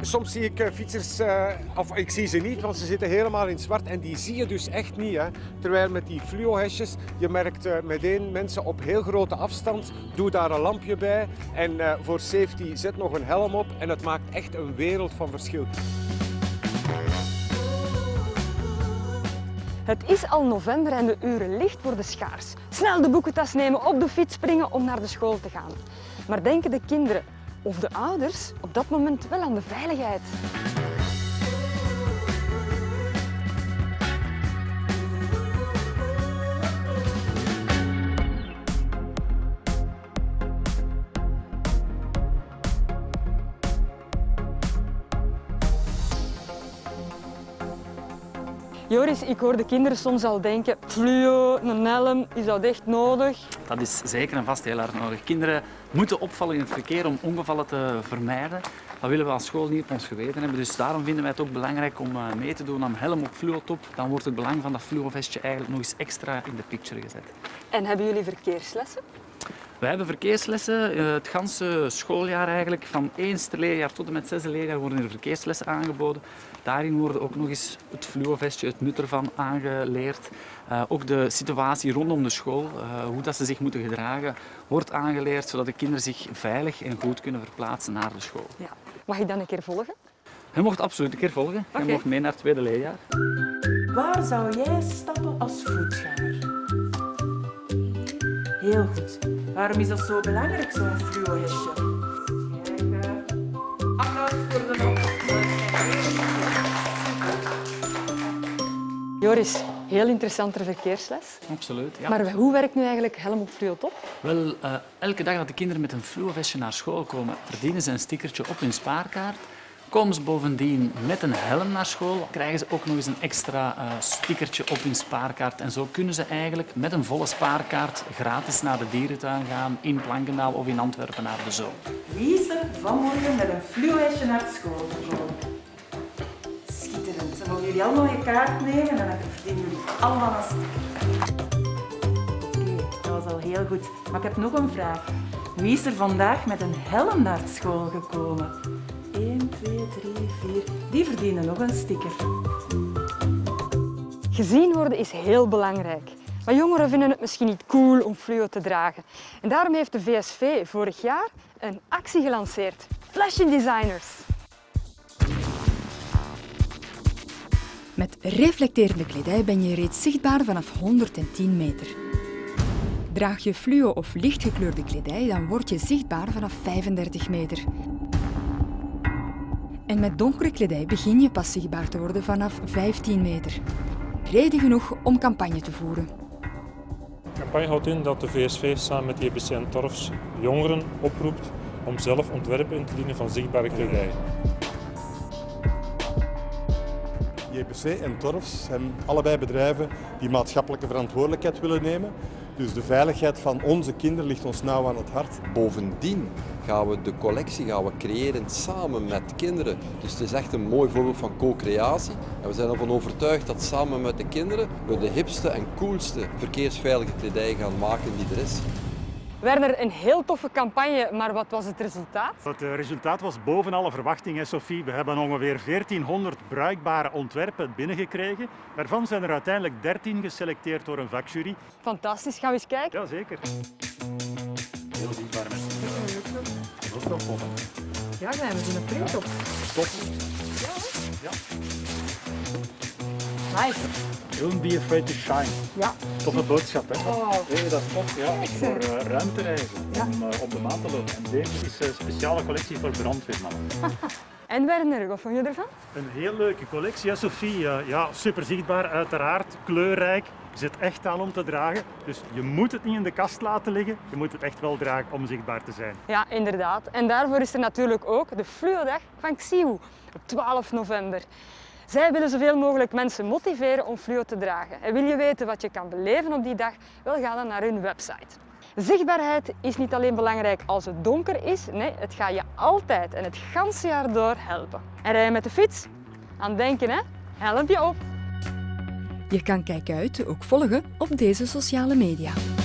Soms zie ik fietsers, of ik zie ze niet, want ze zitten helemaal in zwart en die zie je dus echt niet. Hè. Terwijl met die fluo-hesjes, je merkt meteen mensen op heel grote afstand, doe daar een lampje bij en voor safety zet nog een helm op en het maakt echt een wereld van verschil. Het is al november en de uren licht worden schaars. Snel de boekentas nemen, op de fiets springen om naar de school te gaan. Maar denken de kinderen of de ouders op dat moment wel aan de veiligheid? Joris, ik hoor de kinderen soms al denken, fluo, een helm, is dat echt nodig? Dat is zeker en vast heel erg nodig. Kinderen moeten opvallen in het verkeer om ongevallen te vermijden. Dat willen we als school niet op ons geweten hebben. Dus daarom vinden wij het ook belangrijk om mee te doen aan helm op fluotop. Dan wordt het belang van dat fluovestje eigenlijk nog eens extra in de picture gezet. En hebben jullie verkeerslessen? We hebben verkeerslessen. Het ganse schooljaar eigenlijk. Van 1e leerjaar tot en met 6e leerjaar worden er verkeerslessen aangeboden. Daarin worden ook nog eens het fluovestje, het nut ervan aangeleerd. Ook de situatie rondom de school, hoe dat ze zich moeten gedragen, wordt aangeleerd zodat de kinderen zich veilig en goed kunnen verplaatsen naar de school. Ja. Mag ik dan een keer volgen? Je mocht absoluut een keer volgen. Je mocht mee naar het 2e leerjaar. Waar zou jij stappen als voetganger? Heel goed. Waarom is dat zo belangrijk, zo'n fluo-hesje? Applaus voor de opdracht. Joris, heel interessante verkeersles. Absoluut, ja. Maar hoe werkt nu eigenlijk helm op fluotop? Wel, elke dag dat de kinderen met een fluovestje naar school komen, verdienen ze een stickertje op hun spaarkaart. Komen ze bovendien met een helm naar school, krijgen ze ook nog eens een extra stickertje op hun spaarkaart. En zo kunnen ze eigenlijk met een volle spaarkaart gratis naar de dierentuin gaan, in Plankendaal of in Antwerpen naar de zoo. Wie is er vanmorgen met een fluo-hesje naar school gekomen? Schitterend. Dan mogen jullie allemaal je kaart nemen en dan verdienen jullie allemaal een sticker. Oké, dat was al heel goed. Maar ik heb nog een vraag. Wie is er vandaag met een helm naar school gekomen? 1, 2, 3, 4. Die verdienen nog een sticker. Gezien worden is heel belangrijk. Maar jongeren vinden het misschien niet cool om fluo te dragen. En daarom heeft de VSV vorig jaar een actie gelanceerd. Fashion Designers. Met reflecterende kledij ben je reeds zichtbaar vanaf 110 meter. Draag je fluo of lichtgekleurde kledij, dan word je zichtbaar vanaf 35 meter. En met donkere kledij begin je pas zichtbaar te worden vanaf 15 meter. Reden genoeg om campagne te voeren. De campagne houdt in dat de VSV samen met JBC en Torfs jongeren oproept om zelf ontwerpen in te dienen van zichtbare kledij. JBC en Torfs zijn allebei bedrijven die maatschappelijke verantwoordelijkheid willen nemen. Dus de veiligheid van onze kinderen ligt ons nauw aan het hart. Bovendien gaan we de collectie creëren samen met kinderen. Dus het is echt een mooi voorbeeld van co-creatie. En we zijn ervan overtuigd dat samen met de kinderen we de hipste en coolste verkeersveilige kledij gaan maken die er is. Werner, een heel toffe campagne, maar wat was het resultaat? Het resultaat was boven alle verwachtingen, Sophie. We hebben ongeveer 1400 bruikbare ontwerpen binnengekregen. Daarvan zijn er uiteindelijk 13 geselecteerd door een vakjury. Fantastisch, gaan we eens kijken? Jazeker. Heel zichtbaar met ook nog volgen. Ja, daar hebben ze een print op. Top. Ja. Ja. Nice. Don't be afraid to shine. Ja. Toffe boodschap, hè? Oh. Nee, dat is tof, ja. Voor ruimtereizen, ja. om op de maan te lopen. En deze is een speciale collectie voor brandweermannen. En Werner, wat vond je ervan? Een heel leuke collectie, hè, Sophie. Ja, super zichtbaar, uiteraard, kleurrijk. Zit echt aan om te dragen. Dus je moet het niet in de kast laten liggen. Je moet het echt wel dragen om zichtbaar te zijn. Ja, inderdaad. En daarvoor is er natuurlijk ook de Fluodag van Xiu op 12 november. Zij willen zoveel mogelijk mensen motiveren om fluo te dragen. En wil je weten wat je kan beleven op die dag? Wel, ga dan naar hun website. Zichtbaarheid is niet alleen belangrijk als het donker is, nee, het gaat je altijd en het ganse jaar door helpen. En rij je met de fiets? Aan denken, hè? Helmpje op! Je kan Kijk Uit ook volgen op deze sociale media.